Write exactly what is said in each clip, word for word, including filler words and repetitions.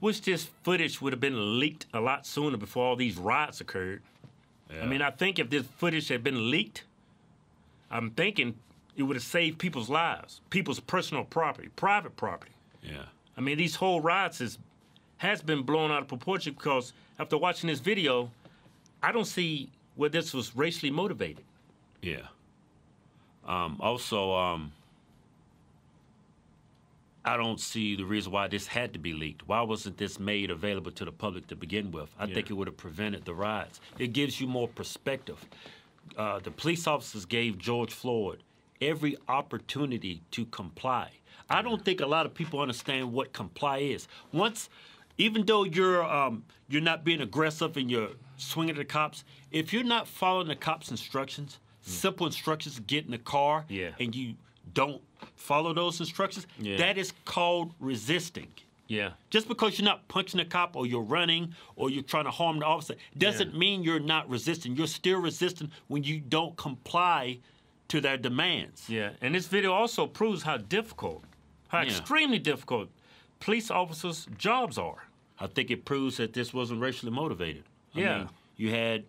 wish this footage would have been leaked a lot sooner before all these riots occurred. Yeah. I mean, I think if this footage had been leaked, I'm thinking it would have saved people's lives, people's personal property, private property. Yeah. I mean, these whole riots is, has been blown out of proportion because after watching this video, I don't see where this was racially motivated. Yeah. Um, also, um, I don't see the reason why this had to be leaked. Why wasn't this made available to the public to begin with? I yeah. think it would have prevented the riots. It gives you more perspective. Uh, the police officers gave George Floyd every opportunity to comply. I don't think a lot of people understand what comply is. Once, even though you're um, you're not being aggressive and you're swinging at the cops, if you're not following the cops' instructions, mm. simple instructions, get in the car, yeah. and you don't follow those instructions, yeah. that is called resisting. Yeah. Just because you're not punching a cop or you're running or you're trying to harm the officer doesn't yeah. mean you're not resisting. You're still resisting when you don't comply to their demands. Yeah, and this video also proves how difficult, how yeah. extremely difficult police officers' jobs are. I think it proves that this wasn't racially motivated. I yeah. mean, you had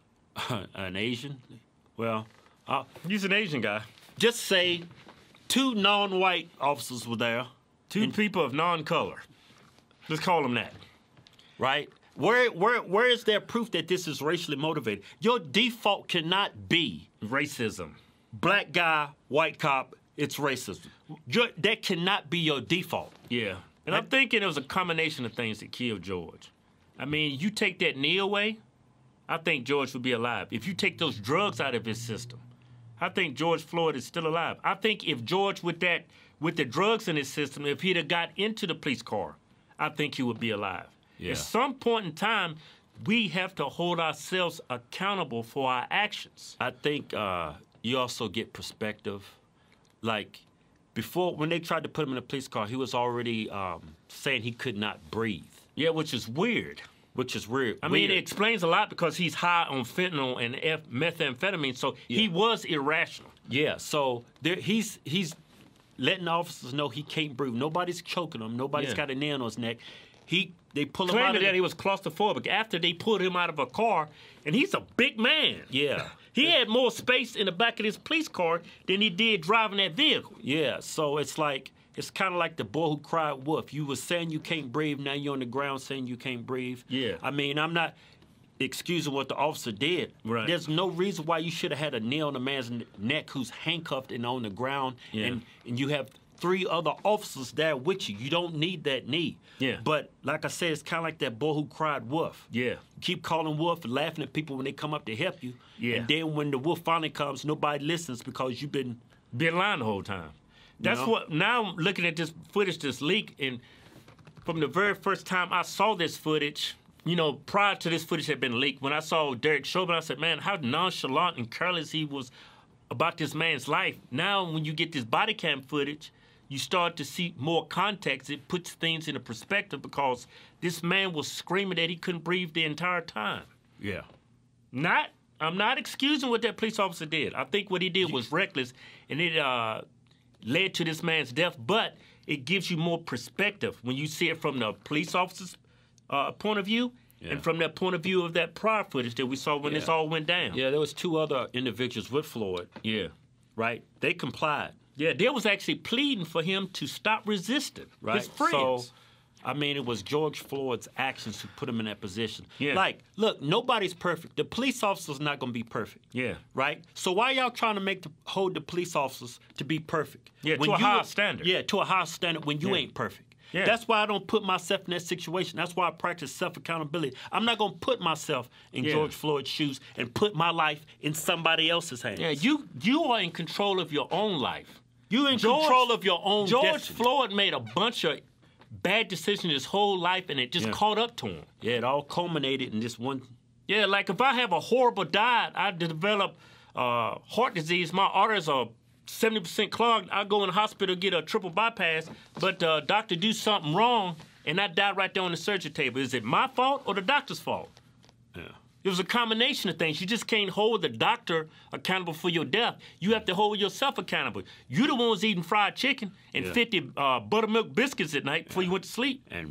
uh, an Asian, well... Uh, He's an Asian guy. Just say two non-white officers were there. Two people of non-color. Let's call them that. Right? Where, where, where is there proof that this is racially motivated? Your default cannot be... racism. Black guy, white cop, it's racism. Your, that cannot be your default. Yeah. And I'm thinking it was a combination of things that killed George. I mean, you take that knee away, I think George would be alive. If you take those drugs out of his system, I think George Floyd is still alive. I think if George, with that, with the drugs in his system, if he'd have got into the police car, I think he would be alive. Yeah. At some point in time, we have to hold ourselves accountable for our actions. I think uh, you also get perspective. Like, before, when they tried to put him in a police car, he was already um, saying he could not breathe. Yeah, which is weird. Which is weird. I weird. mean, it explains a lot because he's high on fentanyl and F methamphetamine, so yeah. he was irrational. Yeah, so there, he's he's letting the officers know he can't breathe. Nobody's choking him. Nobody's yeah. got a nail on his neck. He they pull him out Claiming of that the, he was claustrophobic after they pulled him out of a car, and he's a big man. Yeah. He had more space in the back of his police car than he did driving that vehicle. Yeah, so it's like, it's kind of like the boy who cried wolf. You were saying you can't breathe, now you're on the ground saying you can't breathe. Yeah. I mean, I'm not excusing what the officer did. Right. There's no reason why you should have had a nail on a man's neck who's handcuffed and on the ground, yeah. and, and you have three other officers there with you. You don't need that knee. Yeah. But like I said, it's kind of like that boy who cried wolf. Yeah. You keep calling wolf and laughing at people when they come up to help you. Yeah. And then when the wolf finally comes, nobody listens because you've been... Been lying the whole time. That's you know? what, now I'm looking at this footage, this leak, and from the very first time I saw this footage, you know, prior to this footage had been leaked, when I saw Derek Chauvin, I said, man, how nonchalant and careless he was about this man's life. Now, when you get this body cam footage, you start to see more context. It puts things into perspective because this man was screaming that he couldn't breathe the entire time. Yeah. Not, I'm not excusing what that police officer did. I think what he did was reckless, and it uh, led to this man's death, but it gives you more perspective when you see it from the police officer's uh, point of view yeah. and from that point of view of that prior footage that we saw when yeah. this all went down. Yeah, there was two other individuals with Floyd. Yeah. Right? They complied. Yeah, they was actually pleading for him to stop resisting. Right. His friends. So, I mean, it was George Floyd's actions who put him in that position. Yeah. Like, look, nobody's perfect. The police officer's not going to be perfect. Yeah. Right? So why y'all trying to make the, hold the police officers to be perfect? Yeah, when to a you high are, standard. Yeah, to a high standard when you yeah. ain't perfect. Yeah. That's why I don't put myself in that situation. That's why I practice self-accountability. I'm not going to put myself in yeah. George Floyd's shoes and put my life in somebody else's hands. Yeah, you you are in control of your own life. You're in George, control of your own George destiny. Floyd made a bunch of bad decisions his whole life, and it just yeah. caught up to him. Yeah, it all culminated in this one. Yeah, like if I have a horrible diet, I develop uh, heart disease, my arteries are seventy percent clogged, I go in the hospital, get a triple bypass, but the uh, doctor do something wrong, and I die right there on the surgery table. Is it my fault or the doctor's fault? Yeah. It was a combination of things. You just can't hold the doctor accountable for your death. You have to hold yourself accountable. You're the ones eating fried chicken and yeah. fifty uh, buttermilk biscuits at night before yeah. you went to sleep. And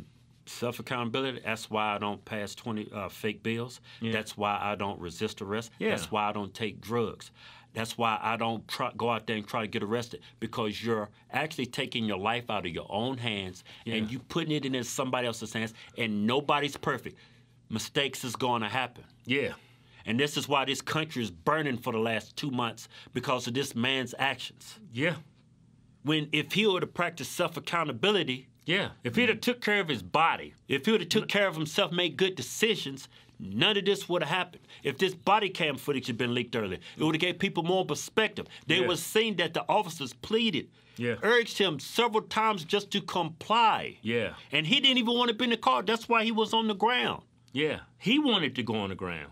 Self-accountability, that's why I don't pass twenty uh, fake bills. Yeah. That's why I don't resist arrest. Yeah. That's why I don't take drugs. That's why I don't try, go out there and try to get arrested, because you're actually taking your life out of your own hands Yeah. and you putting it in somebody else's hands, and nobody's perfect. Mistakes is going to happen. Yeah. And this is why this country is burning for the last two months, because of this man's actions. Yeah. When if he were to practice self-accountability, Yeah. If he'd have took care of his body, if he would have took care of himself, made good decisions, none of this would have happened. If this body cam footage had been leaked earlier, it would have gave people more perspective. They Yeah. would have seen that the officers pleaded, Yeah. urged him several times just to comply. Yeah. And he didn't even want to be in the car. That's why he was on the ground. yeah, he wanted to go on the ground.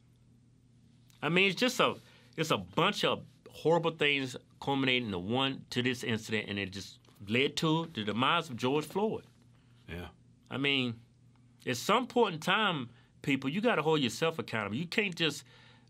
I mean, it's just a, it's a bunch of horrible things culminating to one, to this incident, and it just led to the demise of George Floyd. Yeah. I mean, at some point in time, people, you got to hold yourself accountable. You can't just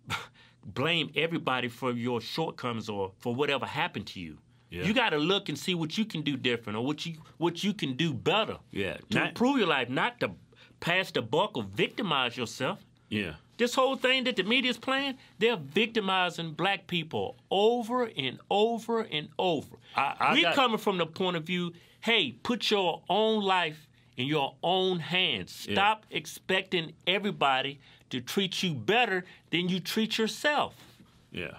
blame everybody for your shortcomings or for whatever happened to you. Yeah. You got to look and see what you can do different or what you what you can do better Yeah. to Not- improve your life, not to pass the buck or victimize yourself. Yeah. This whole thing that the media's playing, they're victimizing black people over and over and over. I- I We're got- coming from the point of view, hey, put your own life in your own hands. Yeah. Stop expecting everybody to treat you better than you treat yourself. Yeah.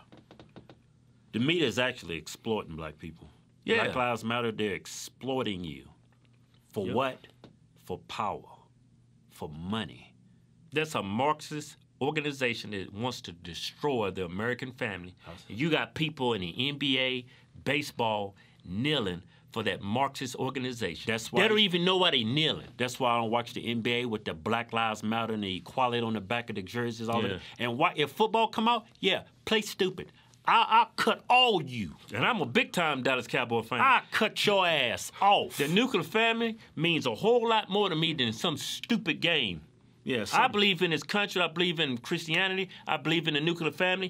The media is actually exploiting black people. Yeah. Black Lives Matter, they're exploiting you. For Yep. what? For power. For money. That's a Marxist organization that wants to destroy the American family. You got people in the N B A, baseball, kneeling for that Marxist organization. That's why- They don't even know why they kneeling. That's why I don't watch the N B A with the Black Lives Matter and the equality on the back of the jerseys, all Yeah. of that. And why, if football come out, yeah, play stupid. I, I'll cut all you. And I'm a big-time Dallas Cowboy fan. I'll cut your ass off. The nuclear family means a whole lot more to me than some stupid game. yeah, I some- believe in this country. I believe in Christianity. I believe in the nuclear family.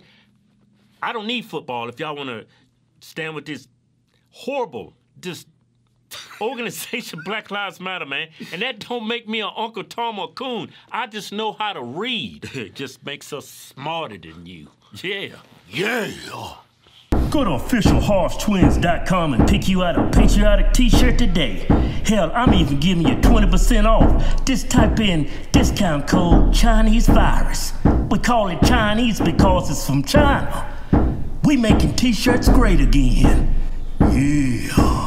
I don't need football if y'all want to stand with this horrible, this organization, Black Lives Matter, man. And that don't make me an Uncle Tom or Coon. I just know how to read. It just makes us smarter than you. Yeah. Yeah. Go to official hodgetwins dot com and pick you out a patriotic t-shirt today. Hell, I'm even giving you twenty percent off. Just type in discount code Chinese virus. We call it Chinese because it's from China. We making t-shirts great again. Yeah.